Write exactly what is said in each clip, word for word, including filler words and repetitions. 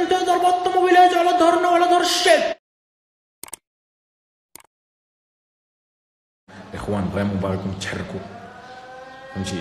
انت ضرب الطوموبيلات على ظهرنا وعلى ظهر الشعب. اخوان فريمون باغيكم تحركوا، فهمتي،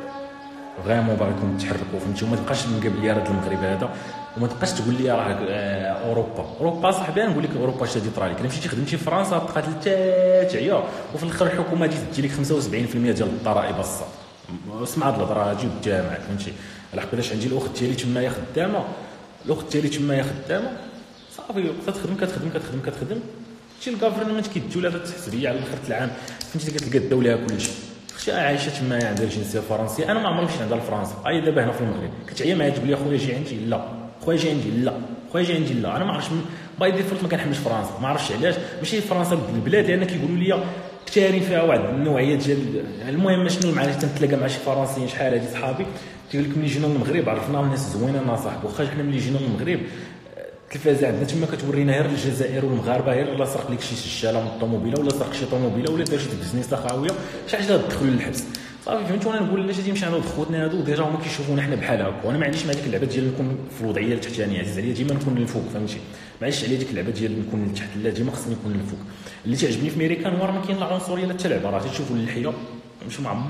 فريمون باغيكم تحركوا، فهمتي، وما تبقاش مقابل لي راه المغرب هذا، وما تبقاش تقول لي راه اوروبا اوروبا صاحبي. نقول لك اوروبا اش غادي طرا لك؟ الا مشيتي خدمتي في فرنسا تقاتل حتى تعيا، وفي الاخر الحكومه تجي تدي لك خمسة وسبعين بالمئة ديال الضرائب الصاد. اسمع هاد الهضره اجي قدام معاك، فهمتي. لحقاش عندي الاخت ديالي تمايا خدامه، الاخت ديالي تمايا خدامه صافي، كتخدم كتخدم كتخدم كتخدم شي الكافرمنت كيديو لها التحسبيه على اخر العام، فهمتي، كتلقى داو لها كلشي. اختي عايشه تمايا عندها الجنسيه الفرنسيه، انا ما عمري مشيت عندها لفرنسا، هي دابا هنا في المغرب كتعيا معايا تقول لي اخويا جي عندي، لا خويا جي عندي، لا خويا جي عندي، لا. انا ما عرفتش باي ديفولت ما كنحملش فرنسا، ما عرفتش علاش. ماشي فرنسا البلاد لان كيقولوا لي كثارين فيها واحد النوعيه ديال، المهم شنو مع تنتلاقى مع شي فرنسيين شحال هادي صحابي تيقول لك ملي جينا للمغرب عرفنا الناس زوينه صاحبي، واخا حنا ملي جينا للمغرب التلفازه عندنا تما كتورينا غير الجزائر والمغاربه، غير لا سرق لك شي سجاله من الطوموبيله ولا سرق شي طوموبيله ولا دار شي بزنيس خاويه، شحال جا تدخلوا للحبس صافي، فهمت. وانا نقول علاش غادي نمشي عند خوتنا هادو ديجا هما كيشوفونا حنا بحال هكا، وانا ما عنديش مع ديك اللعبه ديال نكون في الوضعيه التحتانيه، عزيز عليا ديما نكون للفوق، فهمتي. ما عنديش عليا ديك اللعبه ديال نكون لتحت، لا ديما خصني نكون للفوق. اللي تعجبني في امريكان هو راه ما كاين لا عنصريه لا حتى لعبه، راه تشوفوا اللحيه مش معمر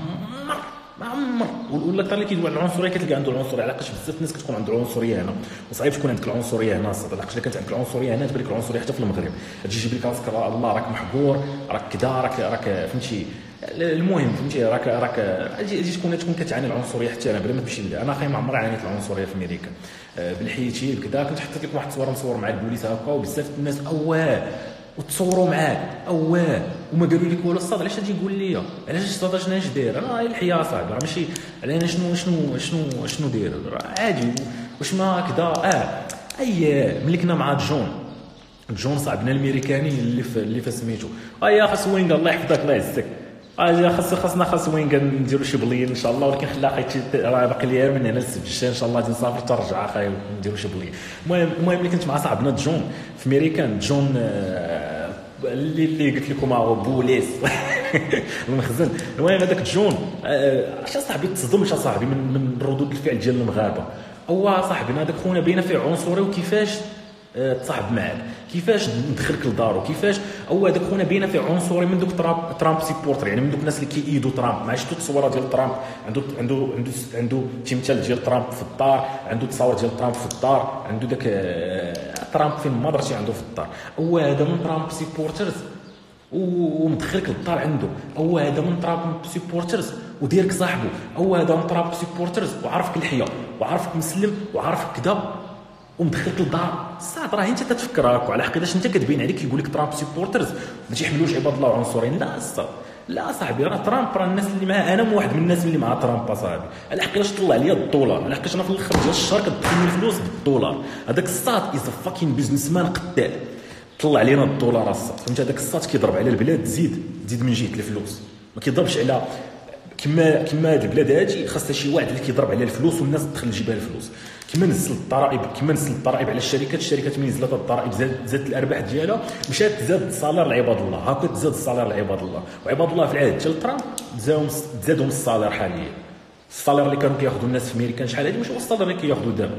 ما عمر، ولا اكثر اللي كيدوي على العنصريه كتلقى عنده العنصريه، علاش بزاف الناس كتكون عنده العنصريه هنا، وصعيب تكون عندك العنصريه هنا الصاد، علاش الا كانت عندك العنصريه هنا تبان لك العنصريه حتى في المغرب، تجي تجيب لك راسك الله راك محقور راك كذا راك راك فهمتي. المهم فهمتي راك راك اجي تكون تكون كتعاني العنصريه حتى انا بلا ما تمشي. انا اخي ما عمري عانيت العنصريه في امريكا بالحيتي بكذا. كنت حطيت لكم واحد التصويره مصور مع البوليس هكا، وبزاف الناس اواه وتصوروا معاك اواه وما قالوا لك والو. الصاد علاش غادي يقول لي علاش الصاد اش اش داير؟ انا هاي الحياه صاحبي، راه ماشي على انا شنو شنو شنو شنو داير، راه عادي واش ما كذا. اه اي ملي كنا مع جون جون صاحبنا الامريكاني اللي في اللي في سميتو ايا خاص وينغ الله يحفظك الله يعزك، اجي خاص خاصنا خاص وينغ نديرو شي بلين ان شاء الله، ولكن خليها اخي راه باقي لي من هنا للسبت الجاي ان شاء الله غادي نسافر ترجع اخي نديرو شي بلين. المهم المهم ملي كنت مع صاحبنا جون في امريكان جون آه اللي اللي قلت لكم هو بوليس المخزن. المهم هذاك جون اش صاحبي تصدمت صاحبي من من ردود الفعل ديال المغاربه. هو صاحبنا هذاك خونا بينا فيه عنصري، وكيفاش تصاحب معاك، كيفاش ندخلك لدارو، كيفاش هو هذاك خونا بينا فيه عنصري من دوك ترامب ترامب سيبورتر، يعني من دوك الناس اللي كيأيدوا ترامب. ما شفتوا التصويره ديال ترامب عنده عنده عنده عنده تمثال ديال ترامب في الدار، عنده تصاور ديال ترامب في الدار، عنده داك ترامب فين ما درتي عنده في الدار. هو هذا من ترامب سيبورترز ومدخلك للدار عنده، هو هذا من ترامب سيبورترز وديرك صاحبه، هو هذا من ترامب سيبورترز وعارفك الحياه وعارفك مسلم وعارفك كذا ومدخلك للدار. الصاد راه انت تتفكر هكا على حقيقه انت كتبين عليك يقول لك ترامب سيبورترز ما تيحملوش عباد الله عنصريين. لا الصاد لا صاحبي، راه ترامب راه الناس اللي معاه انا واحد من الناس اللي مع ترامب صاحبي، على حقيقه طلع لي الدولار، على حقيقه انا في الاخر ديال الشهر كتدخل الفلوس بالدولار. هذاك الصاد از فاكين بيزنس مان قتال، طلع علينا الدولار الصاد، فهمت. هذاك الصاد كيضرب على البلاد تزيد تزيد من جهه الفلوس، ما كيضربش على كما كما هاد البلاد هادي خاصها شي واحد اللي كيضرب على الفلوس والناس تدخل لجيبها الفلوس. كما نزل الضرائب كما نزل الضرائب على الشركات، الشركات ملي نزلت الضرائب زاد زادت الارباح ديالها، مشات زاد الصالير لعباد الله، هاكا تزاد الصالير لعباد الله. وعباد الله في العهد ديال ترامب تزادهم تزادهم الصالير حاليا. الصالير اللي كانوا كياخذوا الناس في امريكا شحال هادي ماشي هو الصالير اللي كياخذوا دابا.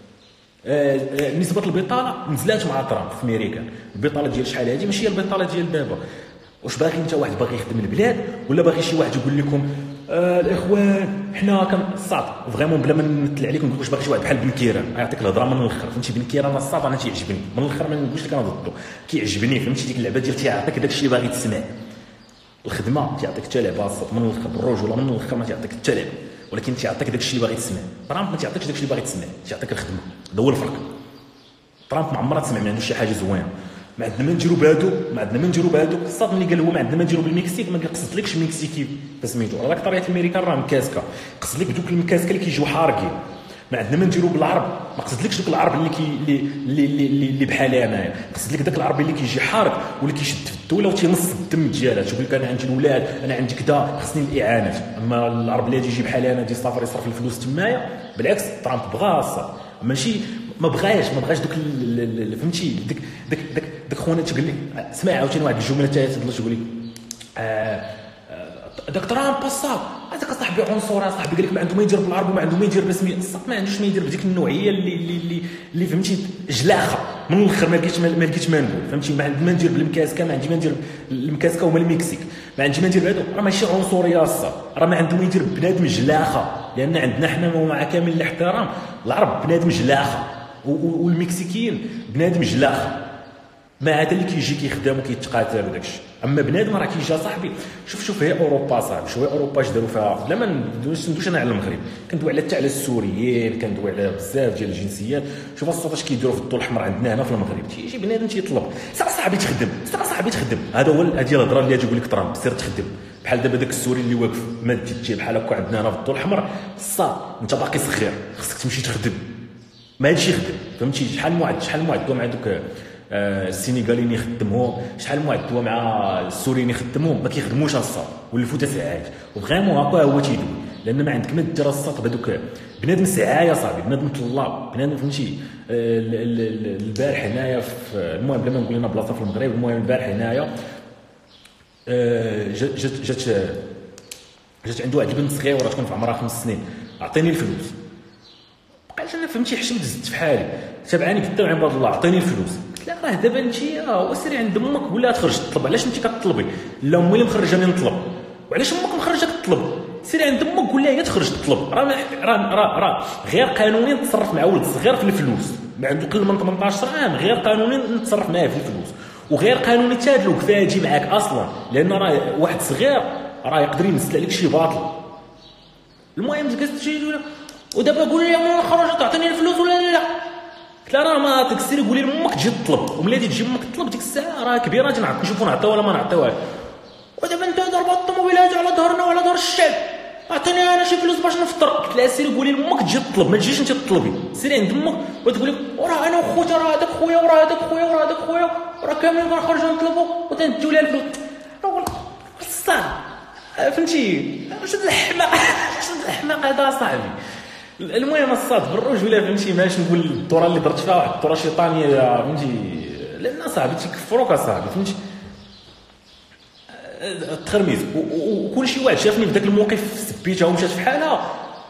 آه آه نسبه البطاله نزلات مع ترامب في امريكا، البطاله ديال شحال هادي ماشي هي البطاله ديال دابا. واش باغي انت واحد باغي يخدم البلاد ولا باغي شي واحد يقول لكم آه الاخوان حنا كنصاد فريمون بلا ما نمثل عليكم نقول واش باغي شي واحد بحال بن كيران يعطيك الهضره من الاخر، فهمتي. بن كيران الصاد انا تيعجبني من الاخر، ما نقولش لك انا ضده، كيعجبني فهمتي. ديك اللعبه ديال تيعطيك داك الشيء اللي باغي تسمع، الخدمه تيعطيك حتى لعبه الصاد من الاخر، الرجوله من الاخر ما تيعطيك حتى لعبه، ولكن تيعطيك داك الشيء اللي باغي تسمع. ترامب ما تيعطيكش داك الشيء اللي باغي تسمع، تيعطيك الخدمه. هذا هو الفرق. ترامب ما عمرها تسمع ما عندوش شي حاجه زوينه. ما عندنا ما نديرو بهادو ما عندنا ما نديرو بهادو الصاد ملي قال هو ما عندنا ما نديرو بالمكسيك ما قصدلكش المكسيكي فسميتو، راك طريقه الامريكان راه مكاسكه، قصد لك دوك المكاسكه اللي كيجيو حارقين. ما عندنا ما نديرو بالعرب، ما قصدلكش دوك العرب اللي كي اللي اللي اللي, اللي بحالي انايا، قصد لك داك العربي اللي كيجي حارق واللي كيشد في الدوله وتينص الدم ديالها، تقول لك انا عندي الاولاد انا عندي كذا خصني الاعانات. اما العرب اللي يجي بحالي انا يجي يسافر يصرف الفلوس تمايا، بالعكس ترامب بغا الصاد ماشي ما بغاش ما بغاش دوك فهمتي. داك داك داك داك خونا تيقول لك اسمع عاوتاني واحد الجمله تاع تقول لك آه داك ترامب الصاد عرفتك اصاحبي عنصري اصاحبي قال لك ما عنده ما يدير بالعربي وما عنده ما يدير بالسميه، الصح ما عندوش ما يدير بديك النوعيه اللي اللي اللي, اللي فهمتي جلاخه من الاخر، ما لقيتش ما لقيتش ما نقول فهمتي، ما عندي ما ندير بالمكاسكه، ما عندي ما ندير المكاسكه هما المكسيك، ما عندي ما ندير بهادو، راه ماشي عنصريه الصح، راه ما عنده ما يدير بنادم جلاخه، لان عندنا حنا ومع كامل الاحترام العرب بنادم جلاخه والمكسيكيين بنادم جلاخه، ما هذا اللي كيجي كيخدم وكيتقاتل وداكشي. اما بنادم راه كيجي صاحبي، شوف شوف هي اوروبا صاحبي، شوف اوروبا اش داروا فيها، بلا ما ندوش ندوش انا على المغرب، كندوي على حتى على السوريين، كندوي على بزاف ديال الجنسيات، شوف الصوت اش كيديروا في الضو الاحمر عندنا هنا في المغرب، تيجي بنادم تيطلب سير صاحبي تخدم، سير صاحبي تخدم، هذا هو هذه الهضره اللي تقول لك ترامب سير تخدم، بحال دابا داك السوري اللي واقف ماد تيجي بحال هكا عندنا هنا في الضو الاحمر، صا انت باقي صغير خصك تمشي تخدم، ما هادشي يخدم فهمتي، شحال موعد شحال معدوا مع دوك السينيغاليين يخدمهم، شحال معدوا مع السوريين يخدمهم، ما كيخدموش الصاد ولفوا تا ساعات، وفريمون هكا هو تيدوي، لان ما عندك ما دير الصاد بهذوك بنادم ساعه صاحبي، بنادم طلاب، بنادم فهمتي. البارح هنايا في المهم بلا ما نقول لنا بلاصه في المغرب، المهم البارح هنايا جات جات جات جات عنده واحد البنت صغيره تكون في عمرها خمس سنين، عطيني الفلوس، بقيت انا فهمتي حشمت زدت في حالي، تابعني قلت له عباد الله عطيني الفلوس، قلت له راه دابا انت اه سيري عند امك ولا تخرج تطلب، علاش انت كتطلبي؟ لا امي اللي مخرجاني نطلب، وعلاش امك مخرجاك تطلب؟ سيري عند امك قول لها هي تخرج تطلب، راه راه راه راه غير قانونيا تصرف مع ولد صغير في الفلوس، ما عنده قل من ثمنطاش عام، غير قانونيا نتصرف معاه في الفلوس، وغير قانوني حتى هاد الوقفه يجي معاك اصلا، لان راه واحد صغير راه يقدر يمثل عليك شي باطل. المهم جلست تجي ودابا قول لي ماما خرج تعطيني الفلوس ولا لا؟ قلت لها راه ما عطيك سيري قولي لامك تجي تطلب، وملي تجي امك تطلب ديك الساعه راه كبيره تجي نشوفوا نعطيوها ولا ما نعطيوهاش. ودابا انت ضرب الطوموبيلات على ظهرنا وعلى ظهر الشعب، عطيني انا شي فلوس باش نفطر. قلت لها سيري قولي لامك تجي تطلب، ما تجيش انت تطلبي، سيري عند امك وتقول لك وراه انا وخوتي راه هذاك خويا وراه هذاك خويا وراه هذاك خويا راه كاملين كنخرجوا نطلبوا وتنديو لها الفلوس. راه الصاد فهمتي شد الحماق شد الحماق هذا صاحبي. المهم الصاد بالرجوله فهمتي، ماش نقول الدوره اللي درت فيها واحد الدوره شيطانيه فهمتي، لان صاحبي تيكفروك اصاحبي فهمتي التخرميز، وكل شي واحد شافني في ذاك الموقف سبيتها ومشات في حالها.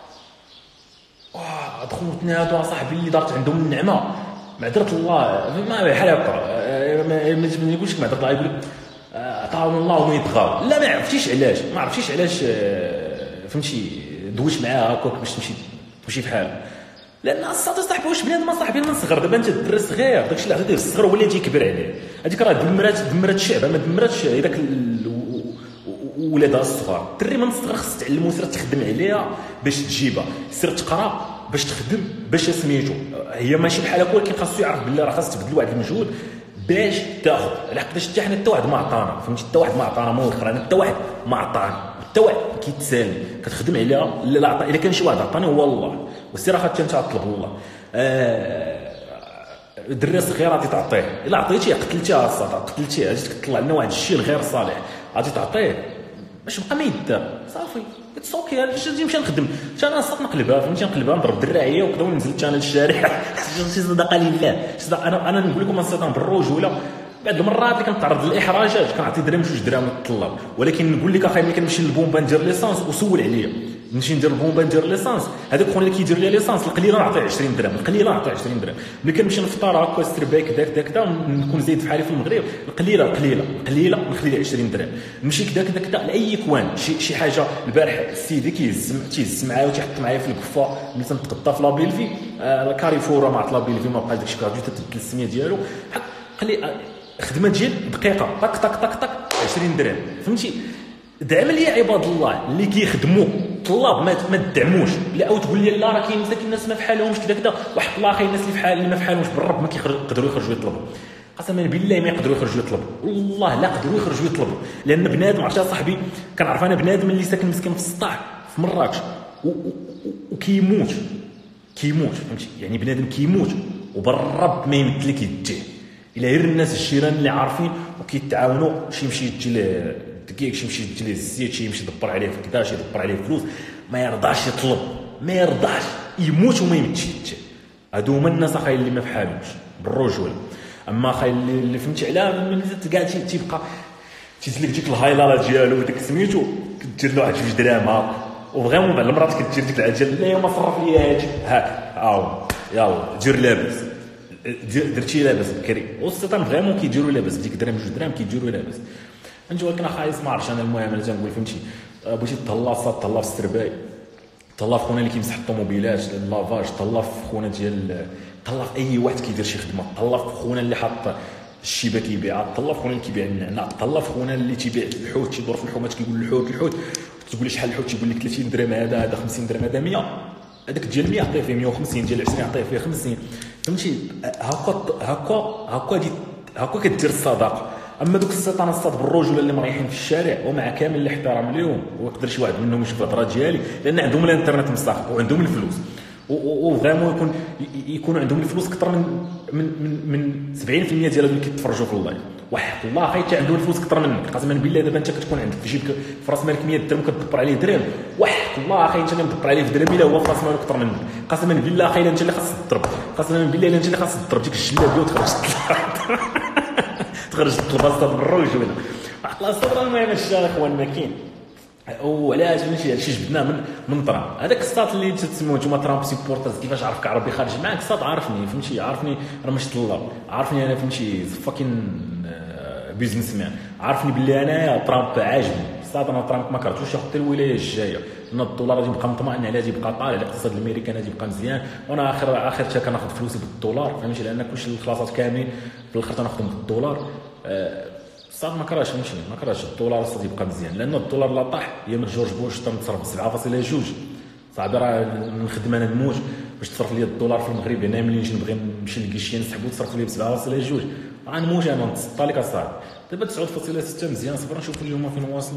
واه خوتنا هادو اصاحبي اللي دارت عندهم النعمه معذره الله ما بحال هكا، ما نقولش لك معذره الله، يقول لك عطاهم الله وما يطغاو، لا ما عرفتيش علاش ما عرفتيش علاش فهمتي دويت معاها هكاك باش تمشي تمشي في حالها، لان الصاد صاحبي واش بنادم صاحبي من الصغر، دابا انت الدري صغير داكشي اللي عطيتيه في الصغر هو اللي تيكبر عليه، هذيك راه دمرات دمرات الشعب ما دمراتش داك ولادها الصغار. الدري من الصغر خص تعلمو سير تخدم عليها باش تجيبها، سير تقرا باش تخدم باش سميتو، هي ماشي بحال هكا، ولكن خاصو يعرف بلي راه خاص تبذل واحد المجهود باش تاخذ، لحقاش حتى حنا حتى واحد ما عطانا فهمتي، حتى واحد ما عطانا ما الاخر، انا حتى واحد ما عطانا، حتى واحد كيتسالي كتخدم عليها، لا عطا الا كان شي واحد عطاني هو الله، والسير خاطر انت تطلب الله. آه الدري الصغير غادي تعطيه، الا عطيتيه قتلتيه الصاد قتلتيه، جيت كطلع لنا واحد الشيء الغير صالح غادي تعطيه باش بقى ما يدار صافي اتس اوكي. انا نمشي نخدم حتى انا الصاد نقلبها فهمتي، نقلبها نضرب دراعيه وكذا ونزلت انا للشارع شي صدقه لله صدقه. انا انا نقول لكم الصدقه بالرجوله، بعض المرات اللي كنتعرض للاحراجات كنعطي درهم جوج دراهم للطلاب، ولكن نقول لك اخاي ملي كنمشي للبومبا ندير ليسانس وسول عليا، نمشي ندير البومبا ندير ليسانس، هذاك خونا اللي كيدير لي ليسانس القليله نعطيه عشرين درهم، القليله نعطيه عشرين درهم. ملي كنمشي نفطر هكا سترباي كذا كذا كذا نكون زايد في حالي في المغرب، القليله القليله القليله نخلي لي عشرين درهم، نمشي كذا كذا كذا لاي كوان شي شي حاجه. البارح السيدي كيهز تيهز معايا وتيحط معايا في الكفه ملي تنتغدى في لابيلفي، آه كاريفور ما عرفت لابيلفي ما بقى داكشي كارجو تبدل السميه ديالو، قال خدمه ديال دقيقه طق طق طق طق عشرين درهم فهمتي. دعم لي عباد الله اللي كيخدموا طلاب ما ما تدعموش، لا او تقول لي لا راه كاين مساكين الناس ما فحالهمش كذا كذا، وحق الله خاين الناس اللي فحال اللي ما فحالهمش بالرب ما كيقدروا يخرجوا يطلبوا، قسما بالله ما يقدروا يخرجوا يطلبوا، والله لا قدروا يخرجوا يطلبوا، لان بنادم عرفتي صاحبي كنعرف انا بنادم اللي ساكن مسكين في السطاح في مراكش وكيموت كيموت فهمتي، يعني بنادم كيموت وبالرب ما يمد لك يديه، الا غير الناس الجيران اللي عارفين وكيتعاونوا شي يمشي يدي له دقيق، شي يمشي يدي له الزيت، شي يمشي يدبر عليه في كذا، شي يدبر عليه فلوس، ما يرضاش يطلب ما يرضاش يموت وما يمدش يديه. هادو هما الناس اخاي اللي ما فحالوش بالرجوله. اما اخاي اللي فهمتي علاه ملي كاع تيبقى تيزلك ديك الهايلاله ديالو وداك سميتو كدير له واحد جوج دراهم هاك وفغيمون بعد المرات كدير ديك العجل لا ما صرف لي هادي هاك هاو يلا دير لاباس درتي لاباس بكري والسيطان فريمون كيديروا لاباس بديك درهم جوج درهم كيديروا لاباس نجي ولكن خايس ما عرفتش انا المهم انا تنقول فهمتي بغيتي تهلا صاد تهلا في السرباي تهلا في خونا اللي كيمسح الطوموبيلات اللافاج تهلا في خونا ديال تهلا في اي واحد كيدير شي خدمه تهلا في خونا اللي حاط الشيبه كيبيعها تهلا في خونا اللي كيبيع النعناع تهلا في خونا اللي تيبيع الحوت تيدور في الحومات كيقول الحوت الحوت تقول لي شحال الحوت تيقول لك ثلاثين درهم هذا هذا خمسين درهم هذا مية هذاك ديال مية عطيه فيه مية وخمسين ديال عشرين عطيه فيه خمسين فهمتي هكا هكا هكا دي هكا كدير الصداقه اما دوك السيطان الصاد بالرجل اللي مريحين في الشارع ومع كامل الاحترام لهم ويقدر شي واحد منهم يشوف الهضره ديالي لان عندهم الانترنت مستخدم وعندهم الفلوس وفريمون يكون يكون عندهم الفلوس اكثر من من من من سبعين بالمية ديال اللي كيتفرجوا في اللايف واحد الله حيت عندهم الفلوس اكثر منك قسما بالله دابا انت كتكون عندك في جيبك في راس مالك مية درهم كتدبر عليه درهم واحد الله اخي انت اللي مدبر عليه في درهم الا هو في راس مالك اكثر منك قسما بالله اخي انت اللي خاصك تضرب قسما بالله انت اللي خاصك تضرب ديك الجلابيه وتخرج تخرج البلاصه بالرجوله واحد الصبر المهم هادشي الاخوان ما كاين وعلاش ماشي هادشي جبدناه من من ترامب هذاك الساط اللي تسموه نتوما ترامب سيبورترز كيفاش عرفك عربي خارج معاك الساط عارفني فهمتي عارفني راه ماشي طلاب عارفني انا فهمتي فاكين بيزنس مان عارفني باللي انايا ترامب عاجبني الساط انا ترامب ما كرهتوش ياخذ حتى الولايه الجايه لان الدولار غادي يبقى مطمئن عليه غادي يبقى طالع الاقتصاد الامريكان غادي يبقى مزيان وانا اخر اخر حتى كناخذ فلوسي بالدولار فهمتي لان كلشي الخلاصات كاملين في الاخر تناخذهم بالدولار الصاد ما كرهش نمشي ما كرهش الدولار الصاد يبقى مزيان لان الدولار لا طاح ايام جورج بوش تنتصرف ب سبعة فاصلة جوج صاحبي راه نخدم انا نموت باش تصرف لي الدولار في المغرب هنا ملي نجي نبغي نمشي للكيشيه نسحبو تصرف لي ب سبعة فاصلة جوج غنموت انا نتسطى لك اصاحبي دابا تسعة فاصلة ستة مزيان صبر نشوفوا اليوم فين واصل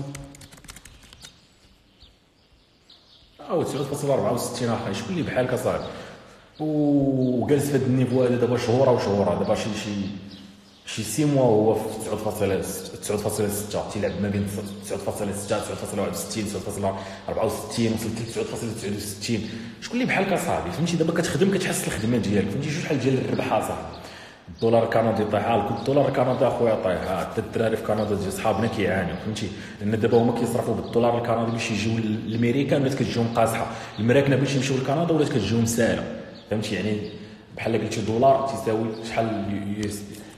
او تسعة فاصلة أربعة وستين اخي شكون اللي بحالك اصاحبي وجالس في هذا النيفو هذا دابا شهور وشهور دابا شي شي شي سي موا هو في تسعة فاصلة ستة تيلعب ما بين تسعة فاصلة ستة تسعة فاصلة واحد وستين تسعة فاصلة أربعة وستين وصلت ل تسعة فاصلة تسعة وستين شكون اللي بحالك اصاحبي فهمتي دابا كتخدم كتحس الخدمه ديالك فهمتي شحال ديال الربح اصاحبي الدولار الكندي طايح الدولار الكندي اخويا طايح حتى الدراري في كندا ديال صحابنا كيعانيو فهمتي لان دابا هما كيصرفوا بالدولار الكندي باش يجيو للامريكان ولات كتجيهم قاصحه المراكنه باش يمشيو لكندا ولات كتجيهم ساهله فهمتي يعني بحال قلتي دولار تساوي شحال يو اس دي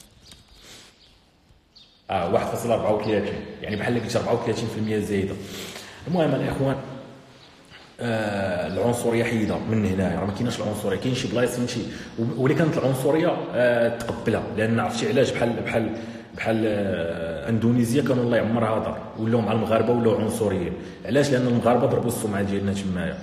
اه واحد فاصلة أربعة وثلاثين يعني بحال قلتي أربعة وثلاثين بالمية زايده المهم الاخوان آه العنصريه حيده من هنايا راه ما كايناش العنصريه كاين شي بلايص فهمتي ولي كانت العنصريه آه تقبلها لان عرفتي علاش بحال بحال بحال آه اندونيسيا كانوا الله يعمرها دار ولاو مع المغاربه ولاو عنصريين علاش لان المغاربه ضربوا السمعه ديالنا تمايا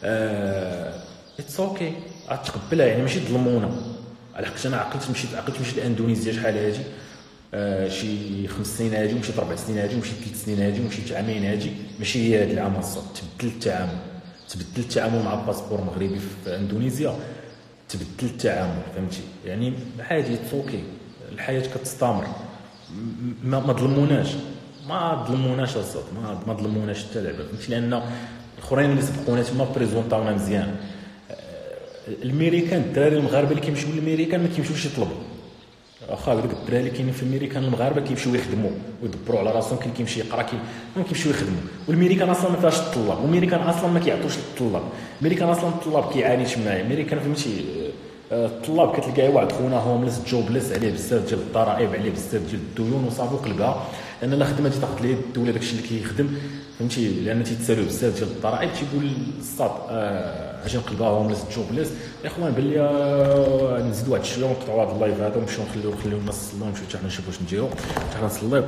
اتس اوكي غتقبلها يعني ماشي ظلمونا على حقاش انا عقلت مشيت عقلت مشيت لاندونيسيا شحال هادي آه شي خمس سنين هادي ومشيت ربع سنين هادي ومشيت ثلاث سنين هادي ومشيت عامين هادي ماشي هي هاد العام الصاد تبدل التعامل تبدل التعامل مع الباسبور مغربي في اندونيسيا تبدل التعامل فهمتي يعني عادي تسوكي الحياه كتستمر ما, ما ظلموناش ما ظلموناش الصاد ما ما ظلموناش حتى لعبه فهمتي لان الاخرين اللي سبقونا تما بريزونطاونا مزيان الامريكان الدراري المغاربه اللي كيمشيو للامريكان ما كيمشيوش يطلبوا واخا هذوك الدراري اللي كاينين في الميريكان المغاربه كيمشيو يخدموا ويدبروا على راسهم كاين كيمشي يقرا كاين كيمشيو يخدموا والميريكان اصلا ما فيهاش الطلاب والميريكان اصلا ما كيعطوش للطلاب الميريكان اصلا الطلاب كيعاني تمايا الميريكان فهمتي الطلاب كتلقاه واحد خونا هومليس جوبليس عليه بزاف ديال الضرائب عليه بزاف ديال الديون وصافي قلبها لان لا خدمه تاخذ ليه الدوله داكشي اللي كيخدم فهمتي لان تيتسالوا بزاف ديال الضرائب تيقول الصاد آه اجي نقلبها هومليس جوبليس يا اخوان باللي آه نزيدوا واحد شويه ونقطعوا هذا اللايف هذا ونمشيو نخليو نخليو الناس يصليو ونمشيو حتى حنا نشوفوا واش نديروا حتى حنا نصليو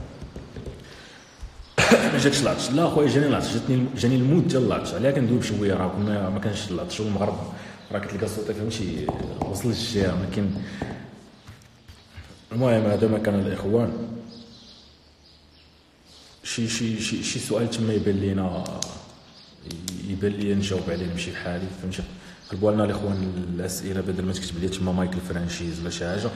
ما جاتش العطش لا خويا جاني العطش جاتني جاني الموت ديال العطش علاه كندوب شويه راه كنا ما كانش العطش والمغرب راه كتلقى صوتي فهمتي وصل للجهه ما كاين المهم هذا ما كان الاخوان شي شي شي شي سؤال تما يبان لينا يبان لي نجاوب عليه نمشي بحالي فهمتي قلبوا لنا الاخوان الاسئله بدل ما تكتب لي تما مايكل فرانشيز ولا شي حاجه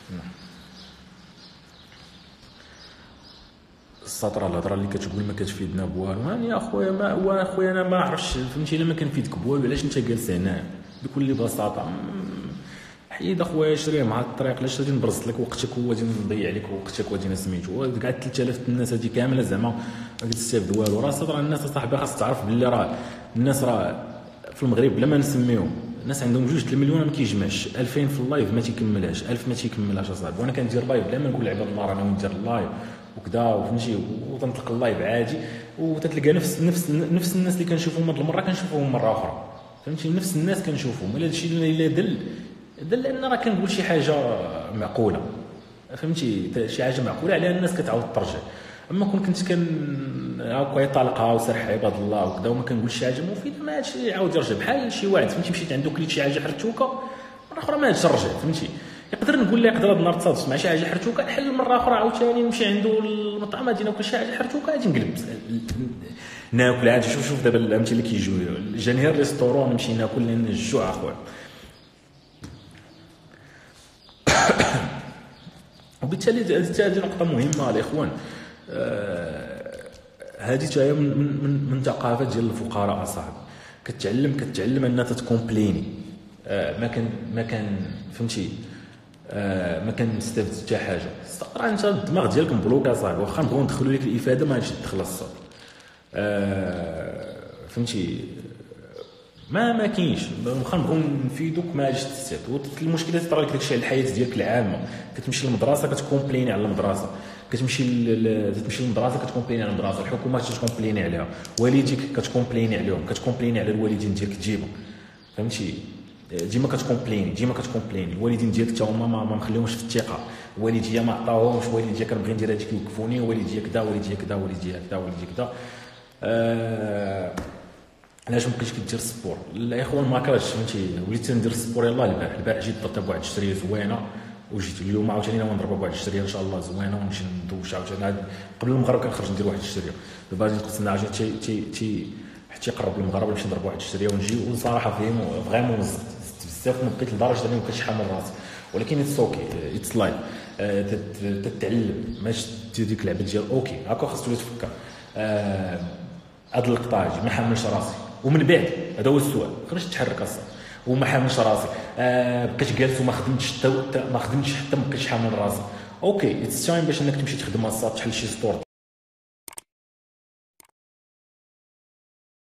السطر الهضره اللي كتقول ما كتفيدنا بوالو يعني اخويا ما هو اخويا انا ما عرفتش فهمتي الا ما كنفيدك بوالو علاش انت جالس هنا بكل بساطه حيد اخويا شريه مع الطريق، علاش غادي نبرز لك وقتك وغادي نضيع عليك وقتك وغادي سميتو كاع ثلاثة آلاف الناس هذه كامله زعما ما كتستافد والو. راه صدر الناس اصاحبي خاص تعرف باللي راه الناس راه في المغرب بلا ما نسميهم الناس عندهم جوج المليون ما كيجمعش، ألفين في اللايف ما تيكملهاش، ألف ما تيكملهاش اصاحبي. وانا كندير لايف بلا ما نقول لعباد الله رانا ندير اللايف وكذا وفهمتي وتنطلق اللايف عادي وتتلقى نفس نفس نفس الناس اللي كنشوفهم هاد المره كنشوفهم مره اخرى فهمتي، نفس الناس كنشوفهم. الا هادشي الا دل دل لان راه كنقول شي حاجه معقوله فهمتي، شي حاجه معقوله عليها الناس كتعاود ترجع. اما كون كنت كن هاكا يطلقها وسرح عباد الله وكذا وما كنقولش شي حاجه مفيده ما هادشي يعاود يرجع بحال شي واحد فهمتي مشيت عنده كليت شي حاجه حرتوكه مره اخرى ما هادش رجع فهمتي. يقدر نقول لك يقدر هاد النهار تصادف مع شي حاجه حرتوكه نحل مره اخرى عاوتاني نمشي عنده المطعم غادي ناكل شي حاجه حرتوكه غادي نقلب ناكل عاد. شوف شوف دابا فهمتي اللي كيجيو جاني غير ريستورون نمشي ناكل لان الجوع اخويا. وبالتالي هذه نقطه مهمه الاخوان. هذه حتى هي من من من ثقافه ديال الفقراء اصاحبي. كتعلم كتعلم انها تتكومبليني آه ما كان ما كان فهمتي آه ما كنستافد حتى حاجه. راه انت الدماغ ديالك مبلوك اصاحبي، واخا نبغيو ندخلوا لك الافاده ما غاديش تدخل الصاد آه فهمتي ما ما كاينش. واخا نبغيو نفيدوك ما غاديش تستافد. المشكله تطرا لك داكشي على الحياه ديالك العامه. كتمشي للمدرسه كتكومبليني على المدرسه، كتمشي ل... تمشي للمدرسه كتكومبليني على المدرسه، الحكومه كتكومبليني عليها، والديك كتكومبليني عليهم، كتكومبليني على الوالدين ديالك تجيبهم فهمتي. ديما كتكومبليني ديما كتكومبليني الوالدين ديالك حتى هما ما, ما مخليهمش في الثقه. والديا ما عطاوهمش، والديا كنبغي ندير هذيك يوقفوني، والديا كذا والديا كذا والديا كذا والديا كذا آه... علاش ما بقيتش كدير السبور؟ لا يا اخوان ما كرهتش فهمتي، وليت ندير السبور يلاه البارح البارح جيت درت بواحد الشريه زوينه وجيت اليوم عاوتاني ناوي نضرب بواحد الشريه ان شاء الله زوينه ونمشي ندوش عاوتاني قبل المغرب كنخرج ندير واحد الشريه. دابا غادي نقصنا عاوتاني تي تي تي حتى يقرب المغرب نمشي نضرب واحد الشريه ونجي. وصراحه فيهم فريمون زدت بزاف ما بقيت لدرجه انني ما بقيتش حامل راسي، ولكن اتس اوكي اتس لايف. تتعلم ماشي دير ديك اللعبه ديال اوكي هكا خاص تولي تفكر هاد اللقطه هادي ما حاملش راسي ومن بعد هذا هو السؤال خرجت تحرك اصلا وما حاملش راسي آه بقيت جالس وما خدمتش حتى ما خدمتش حتى ما بقيتش حامل راسي. اوكي اتس تايم باش انك تمشي تخدم الصاد تحل شي سطور